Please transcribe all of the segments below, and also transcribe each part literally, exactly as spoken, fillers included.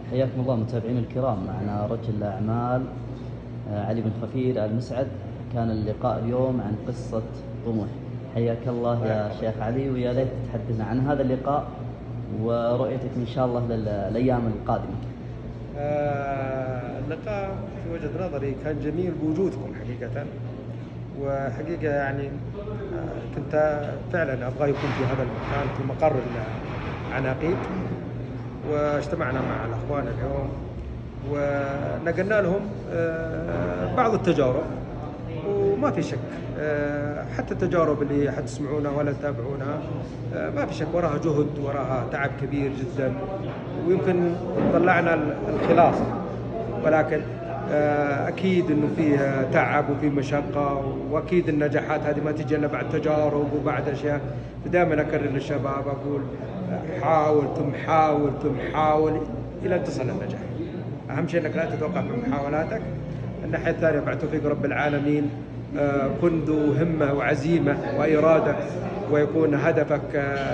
حياكم الله متابعين الكرام. معنا رجل الأعمال آه، علي بن خفير آل مسعد. كان اللقاء اليوم عن قصة طموح. حياك الله يا شيخ علي، ويا ليت تحدثنا عن هذا اللقاء ورؤيتك إن شاء الله للأيام القادمة. آه اللقاء في وجهة نظري كان جميل بوجودكم حقيقة، وحقيقة يعني آه كنت فعلا أبغى يكون في هذا المكان في مقر العناقيد، واجتمعنا مع الأخوان اليوم ونقلنا لهم آه بعض التجارب، وما في شك آه حتى التجارب اللي حتسمعونها ولا تتابعونها آه ما في شك وراها جهد، وراها تعب كبير جدا، ويمكن طلعنا الخلاصة، ولكن أكيد أنه فيه تعب وفيه مشقة، وأكيد النجاحات هذه ما تجي إلا بعد تجارب وبعد أشياء. دائما أكرر للشباب أقول حاول ثم حاول ثم حاول إلى أن تصل للنجاح. أهم شيء أنك لا تتوقف من محاولاتك. الناحية الثانية بعد توفيق رب العالمين كن ذو همة وعزيمة وإرادة، ويكون هدفك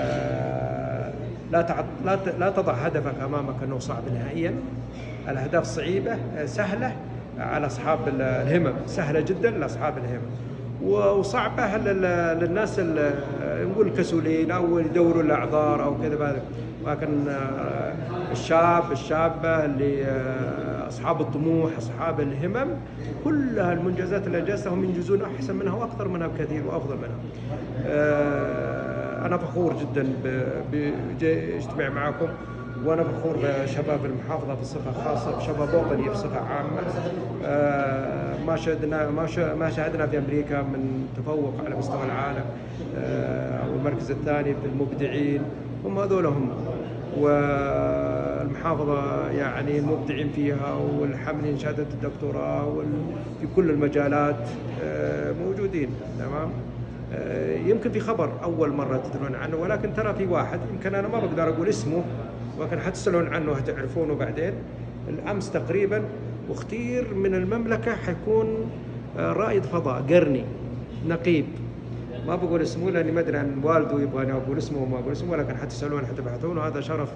لا لا تضع هدفك أمامك أنه صعب نهائيا. الأهداف صعيبة سهلة على أصحاب الهمم، سهلة جدا لأصحاب الهمم، وصعبة للناس اللي نقول كسولين أو يدوروا الأعذار أو كذا. لكن الشاب الشابة اللي أصحاب الطموح أصحاب الهمم، كل المنجزات اللي أنجزتها هم ينجزون أحسن منها وأكثر منها بكثير وأفضل منها. أنا فخور جدا باجتماعي معكم، وأنا فخور بشباب المحافظة بصفة خاصة، بشباب وطني بصفة عامة. ما شاهدنا ما شاهدنا في أمريكا من تفوق على مستوى العالم، والمركز الثاني في المبدعين هم هذول هم، والمحافظة يعني المبدعين فيها والحاملين شهادة الدكتوراه في كل المجالات موجودين. تمام. يمكن في خبر أول مرة تدرون عنه، ولكن ترى في واحد يمكن أنا ما بقدر أقول اسمه، ولكن حتسألون عنه هتعرفونه بعدين. الأمس تقريبا واختير من المملكة حيكون رائد فضاء قرني نقيب. ما بقول اسمه لأني ما أدري عن والده يبغاني أقول اسمه وما أقول اسمه، ولكن حتسألون حتبحثون. وهذا شرف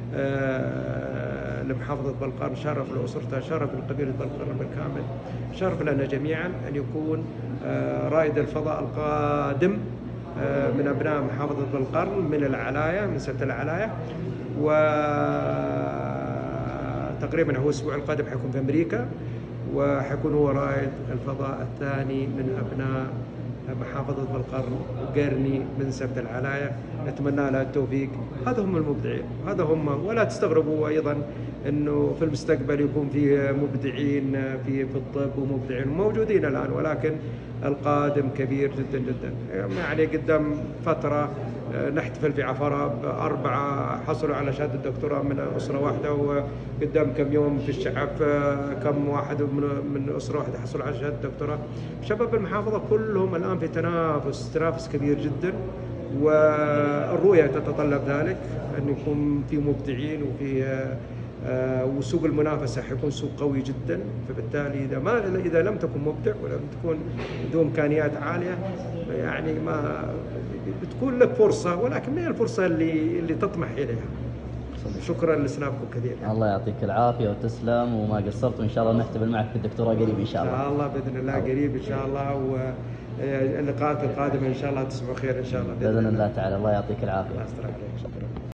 لمحافظة بلقرن، شرف لأسرته، شرف لقبيلة بلقرن بالكامل، شرف لنا جميعا أن يكون رائد الفضاء القادم من أبناء محافظة بلقرن من العلاية، من سبت العلاية. وتقريبا هو الأسبوع القادم حيكون في أمريكا، وحيكون هو رائد الفضاء الثاني من أبناء محافظة بلقرن وقرني من سبت العلاية. نتمنى له التوفيق. هذا هم المبدعين، هذا هم. ولا تستغربوا أيضا أنه في المستقبل يكون في مبدعين في في الطب ومبدعين موجودين الآن، ولكن القادم كبير جدا جدا. يعني قدام فترة نحتفل في عفرة بأربعة حصلوا على شهادة الدكتوراه من أسرة واحدة، وقدام كم يوم في الشعب كم واحد من أسرة واحدة حصلوا على شهادة الدكتوراه. شباب المحافظة كلهم الآن في تنافس تنافس كبير جدا، والرؤية تتطلب ذلك أن يكون في مبدعين وفي وسوق المنافسة حيكون سوق قوي جدا. فبالتالي إذا ما إذا لم تكن مبدع ولم تكون ذو إمكانيات عالية، يعني ما بتكون لك فرصة، ولكن ما هي الفرصة اللي اللي تطمح إليها. شكرا لسنابكم كثير. الله يعطيك العافية وتسلم وما قصرت، وإن شاء الله نحتفل معك في الدكتوراه قريب إن شاء الله. إن شاء الله بإذن الله قريب إن شاء الله، واللقاءات القادمة إن شاء الله تسمعوا خير إن شاء الله بإذن الله تعالى. الله يعطيك العافية. شكرا.